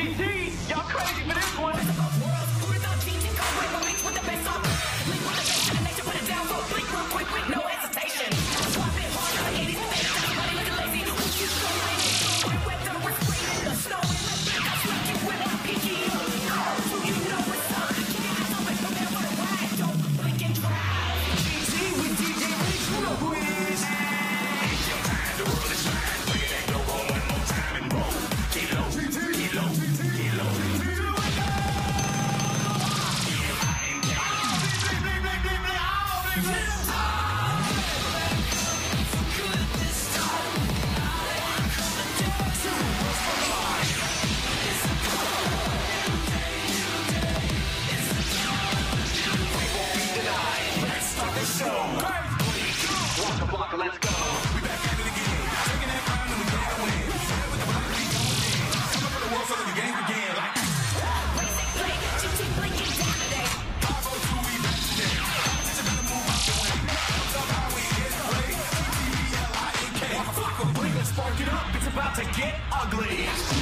GT, y'all crazy for this one. No hesitation. Swap it hard, 80s, everybody looking lazy. You so lame, weather, we're spraying the snow in the back. I smack you with my pinky. You know what's up. Keep your eyes open, no matter what the ride. Don't blink and drive. GT with DJ Rich, you know who it is. It's your time, the world is mine. Play that go roll one more time and roll. Get low, get low, get low. Let's go. We back at it again. Taking that crown and we gotta win. With the block, we going in. Coming for the world so that the game begin. Like play, GT blinking down today. 502, we back today. Just better move out the way. What's up, how we is play? TTBLINK. Fuck a blink, let's spark it up. It's about to get ugly.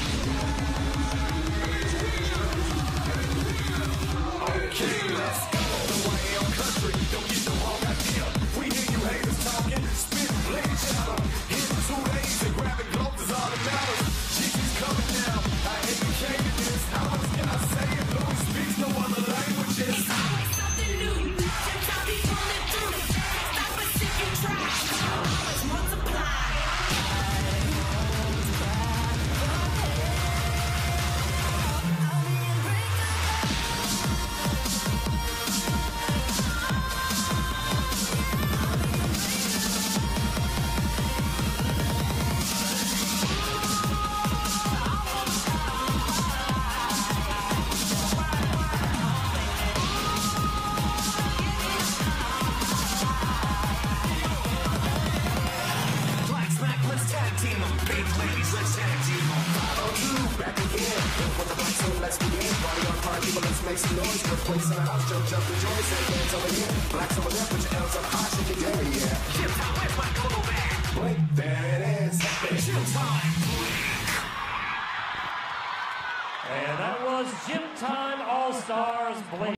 Okay, let's go. The way on country, don't get the wrong idea. We hear you haters talking. Hit 2 days and grab it, gloves is all that matters. GT's coming now. I educated this. How much can I say? Louis speaks no other languages. It's always something new. Just how we pulling through. Stop us if you try. Always multiply. Let's begin, party on party, people, let's make some noise. We're placing the house, jump, jump, rejoice. And hands over here, blacks over there, put your L's up high, shake your dairy, yeah. Gym time, where's my global bag? Blink, there it is. Gym time. And that was Gym Time All-Stars Blink.